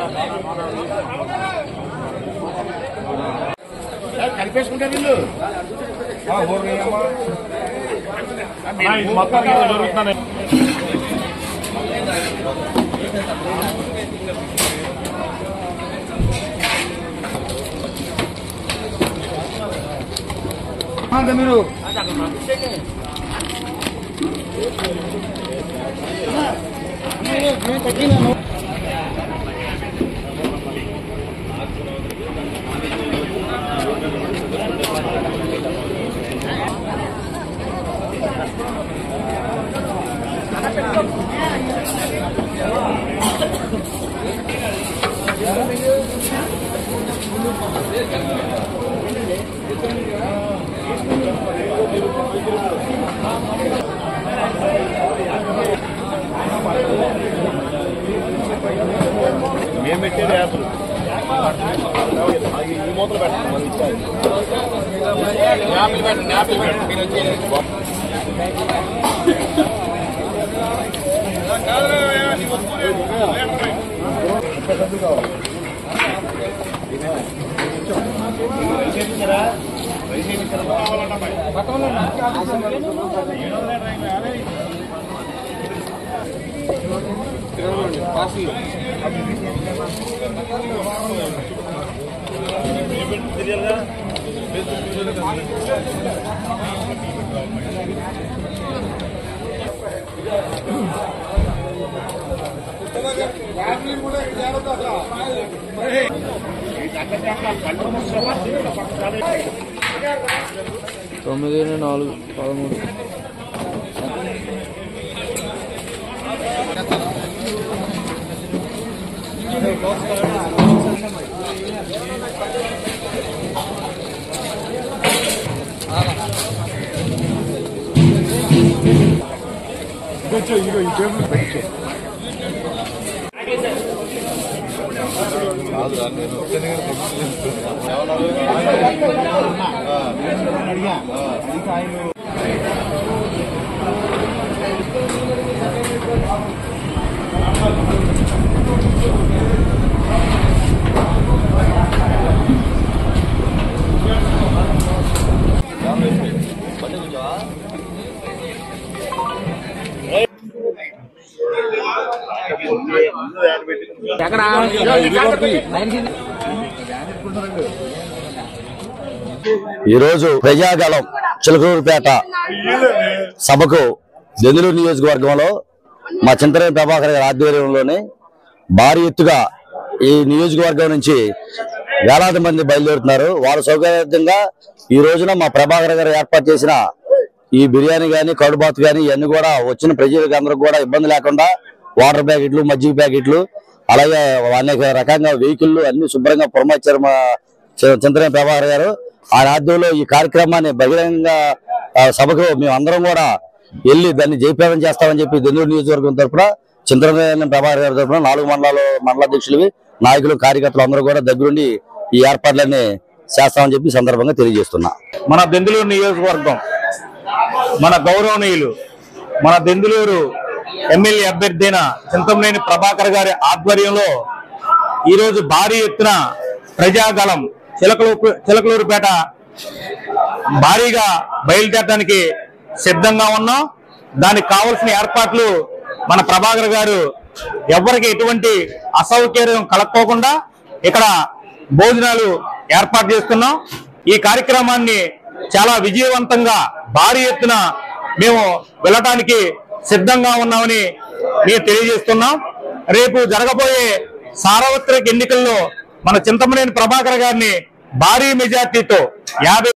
కలిపేసుకుంటారు వీళ్ళు మొత్తం జరుగుతున్నాయి. మీరు మేము పెట్టేది యాప్లు ఈ మూతలు పెట్టండి యాప్లు పెట్టండి యాప్లు పెట్టండి మీరు వచ్చేది తొమ్మిది 4 13 ఈరోజు ప్రజాగళం చిలకలూరుపేట సభకు దెందులూరు నియోజకవర్గంలో మా చింతరేని ప్రభాకర్ గారి ఆధ్వర్యంలోనే భారీ ఎత్తుగా ఈ నియోజకవర్గం నుంచి వేలాది మంది బయలుదేరుతున్నారు. వాళ్ళ సౌకర్యంగా ఈ రోజున మా ప్రభాకర్ గారు ఏర్పాటు చేసిన ఈ బిర్యానీ గానీ కడుబాత్ గానీ ఇవన్నీ కూడా వచ్చిన ప్రజలకు అందరికి కూడా ఇబ్బంది లేకుండా వాటర్ ప్యాకెట్లు మజ్జిగ ప్యాకెట్లు అలాగే అనేక రకంగా వెహికల్ అన్ని శుభ్రంగా పురమార్చారు మా చింతరేని ప్రభాకర్ గారు. ఆ రాజ్యంలో ఈ కార్యక్రమాన్ని బహిరంగ సభకు మేము అందరం కూడా వెళ్ళి దాన్ని జయప్రదం చేస్తామని చెప్పి దెందులూరు నియోజకవర్గం తరఫున చింతరేని ప్రభాకర్ గారి తరఫున 4 మండలాధ్యక్షులు నాయకులు కార్యకర్తలు అందరూ కూడా దగ్గరుండి ఈ ఏర్పాట్లన్నీ చేస్తామని చెప్పి సందర్భంగా తెలియజేస్తున్నా. మన దెందులూరు నియోజకవర్గం మన గౌరవనీయులు మన దెందులూరు ఎమ్మెల్యే అభ్యర్థి అయిన చింతమనేని ప్రభాకర్ గారి ఆధ్వర్యంలో ఈరోజు భారీ ఎత్తున ప్రజాగళం చిలకలూరుపేట భారీగా బయలుదేరడానికి సిద్ధంగా ఉన్నాం. దానికి కావలసిన ఏర్పాట్లు మన ప్రభాకర్ గారు ఎవరికి ఎటువంటి అసౌకర్యం కలక్కోకుండా ఇక్కడ భోజనాలు ఏర్పాటు చేస్తున్నాం. ఈ కార్యక్రమాన్ని చాలా విజయవంతంగా భారీ ఎత్తున మేము వెళ్ళటానికి సిద్ధంగా ఉన్నామని మేము తెలియజేస్తున్నాం. రేపు జరగబోయే సార్వత్రిక ఎన్నికల్లో మన చింతమనేని ప్రభాకర్ గారిని భారీ మెజార్టీతో 50